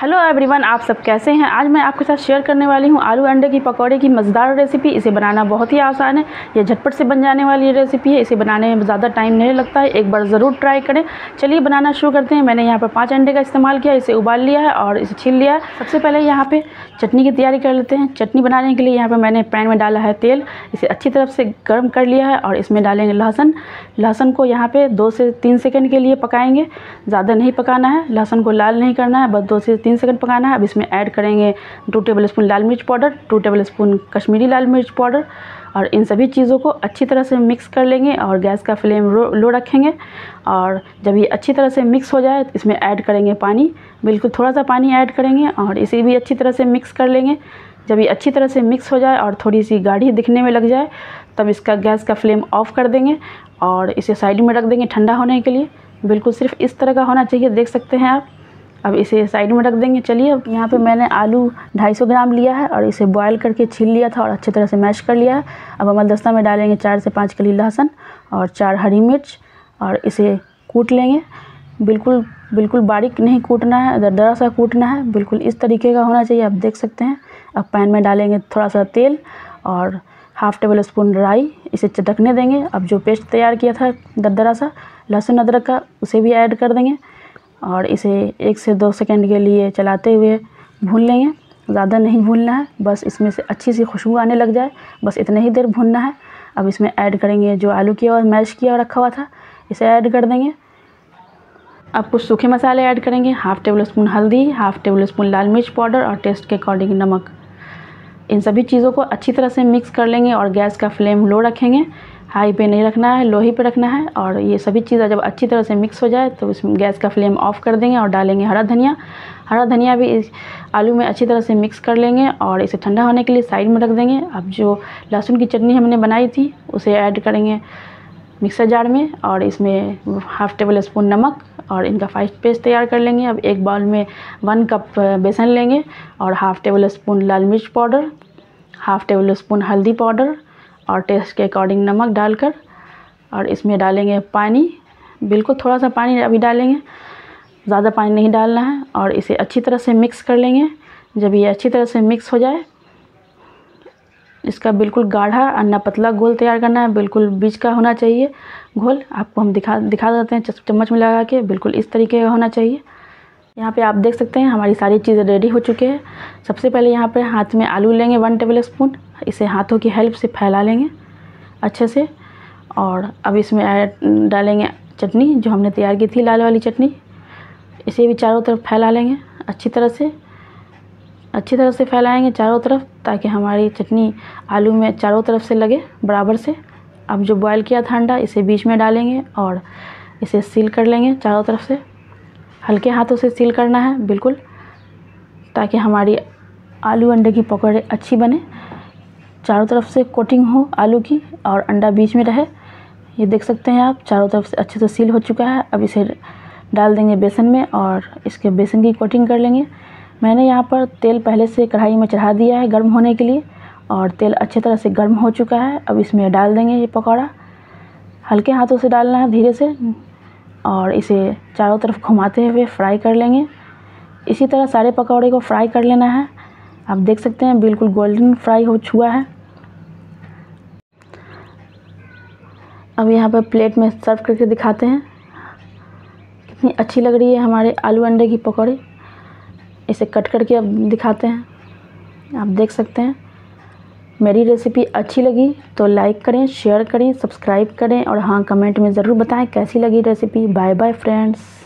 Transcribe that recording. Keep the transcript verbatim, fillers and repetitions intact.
Hello everyone, आप सब कैसे हैं। आज मैं आपके साथ शेयर करने वाली हूं आलू अंडे की पकौड़े की मज़ेदार रेसिपी। इसे बनाना बहुत ही आसान है, ये झटपट से बन जाने वाली रेसिपी है। इसे बनाने में ज़्यादा टाइम नहीं लगता है, एक बार ज़रूर ट्राई करें। चलिए बनाना शुरू करते हैं। मैंने यहाँ पर पाँच अंडे का इस्तेमाल किया, इसे उबाल लिया है और इसे छील लिया है। सबसे पहले यहाँ पर चटनी की तैयारी कर लेते हैं। चटनी बनाने के लिए यहाँ पर मैंने पैन में डाला है तेल, इसे अच्छी तरह से गर्म कर लिया है और इसमें डालेंगे लहसुन। लहसुन को यहाँ पर दो से तीन सेकेंड के लिए पकाएँगे, ज़्यादा नहीं पकाना है, लहसुन को लाल नहीं करना है, बस दो से तीन सेकंड पकाना है। अब इसमें ऐड करेंगे टू टेबल स्पून लाल मिर्च powder, two tablespoon Kashmiri लाल मिर्च पाउडर और इन सभी चीज़ों को अच्छी तरह से मिक्स कर लेंगे और गैस का फ्लेम लो रखेंगे। और जब ये अच्छी तरह से मिक्स हो जाए तो इसमें ऐड करेंगे पानी, बिल्कुल थोड़ा सा पानी ऐड करेंगे और इसे भी अच्छी तरह से मिक्स कर लेंगे। जब ये अच्छी तरह से मिक्स हो जाए और थोड़ी सी गाढ़ी दिखने में लग जाए तब इसका गैस का फ्लेम ऑफ कर देंगे और इसे साइड में रख देंगे ठंडा होने के लिए। बिल्कुल सिर्फ इस तरह का होना चाहिए, देख सकते हैं आप। अब इसे साइड में रख देंगे। चलिए, अब यहाँ पे मैंने आलू ढाई सौ ग्राम लिया है और इसे बॉयल करके छील लिया था और अच्छी तरह से मैश कर लिया है। अब अमलदस्ता में डालेंगे चार से पाँच कली लहसुन और चार हरी मिर्च और इसे कूट लेंगे। बिल्कुल बिल्कुल बारीक नहीं कूटना है, दरदरा सा कूटना है, बिल्कुल इस तरीके का होना चाहिए, आप देख सकते हैं। अब पैन में डालेंगे थोड़ा सा तेल और हाफ़ टेबल स्पून राई, इसे चटकने देंगे। अब जो पेस्ट तैयार किया था दरदरा सा लहसुन अदरक का, उसे भी ऐड कर देंगे और इसे एक से दो सेकंड के लिए चलाते हुए भून लेंगे। ज़्यादा नहीं भूनना है, बस इसमें से अच्छी सी खुशबू आने लग जाए, बस इतना ही देर भूनना है। अब इसमें ऐड करेंगे जो आलू किया और मैश किया और रखा हुआ था, इसे ऐड कर देंगे। अब कुछ सूखे मसाले ऐड करेंगे, हाफ़ टेबल स्पून हल्दी, हाफ़ टेबल स्पून लाल मिर्च पाउडर और टेस्ट के अकॉर्डिंग नमक। इन सभी चीज़ों को अच्छी तरह से मिक्स कर लेंगे और गैस का फ्लेम लो रखेंगे, हाई पे नहीं रखना है, लो ही पे रखना है। और ये सभी चीज़ें जब अच्छी तरह से मिक्स हो जाए तो इसमें गैस का फ्लेम ऑफ कर देंगे और डालेंगे हरा धनिया। हरा धनिया भी इस आलू में अच्छी तरह से मिक्स कर लेंगे और इसे ठंडा होने के लिए साइड में रख देंगे। अब जो लहसुन की चटनी हमने बनाई थी उसे ऐड करेंगे मिक्सर जार में और इसमें हाफ़ टेबल स्पून नमक और इनका फाइन पेस्ट तैयार कर लेंगे। अब एक बाउल में वन कप बेसन लेंगे और हाफ़ टेबल स्पून लाल मिर्च पाउडर, हाफ़ टेबल स्पून हल्दी पाउडर और टेस्ट के अकॉर्डिंग नमक डालकर और इसमें डालेंगे पानी, बिल्कुल थोड़ा सा पानी अभी डालेंगे, ज़्यादा पानी नहीं डालना है। और इसे अच्छी तरह से मिक्स कर लेंगे। जब ये अच्छी तरह से मिक्स हो जाए, इसका बिल्कुल गाढ़ा अन्ना पतला घोल तैयार करना है, बिल्कुल बीच का होना चाहिए घोल। आपको हम दिखा दिखा देते हैं चम्मच में लगा के, बिल्कुल इस तरीके का होना चाहिए। यहाँ पे आप देख सकते हैं हमारी सारी चीज़ें रेडी हो चुके हैं। सबसे पहले यहाँ पे हाथ में आलू लेंगे वन टेबल स्पून, इसे हाथों की हेल्प से फैला लेंगे अच्छे से। और अब इसमें ऐड डालेंगे चटनी जो हमने तैयार की थी, लाल वाली चटनी, इसे भी चारों तरफ फैला लेंगे अच्छी तरह से। अच्छी तरह से फैलाएंगे चारों तरफ ताकि हमारी चटनी आलू में चारों तरफ से लगे बराबर से। अब जो बॉयल किया था अंडा, इसे बीच में डालेंगे और इसे सील कर लेंगे चारों तरफ से। हल्के हाथों से सील करना है बिल्कुल, ताकि हमारी आलू अंडे की पकौड़े अच्छी बने, चारों तरफ से कोटिंग हो आलू की और अंडा बीच में रहे। ये देख सकते हैं आप, चारों तरफ से अच्छे से सील हो चुका है। अब इसे डाल देंगे बेसन में और इसके बेसन की कोटिंग कर लेंगे। मैंने यहाँ पर तेल पहले से कढ़ाई में चढ़ा दिया है गर्म होने के लिए और तेल अच्छी तरह से गर्म हो चुका है। अब इसमें डाल देंगे ये पकौड़ा, हल्के हाथों से डालना है धीरे से और इसे चारों तरफ घुमाते हुए फ्राई कर लेंगे। इसी तरह सारे पकौड़े को फ्राई कर लेना है। आप देख सकते हैं बिल्कुल गोल्डन फ्राई हो चुका है। अब यहाँ पर प्लेट में सर्व करके दिखाते हैं कितनी अच्छी लग रही है हमारे आलू अंडे की पकौड़े। इसे कट करके अब दिखाते हैं, आप देख सकते हैं। मेरी रेसिपी अच्छी लगी तो लाइक करें, शेयर करें, सब्सक्राइब करें और हाँ, कमेंट में ज़रूर बताएं कैसी लगी रेसिपी। Bye bye friends.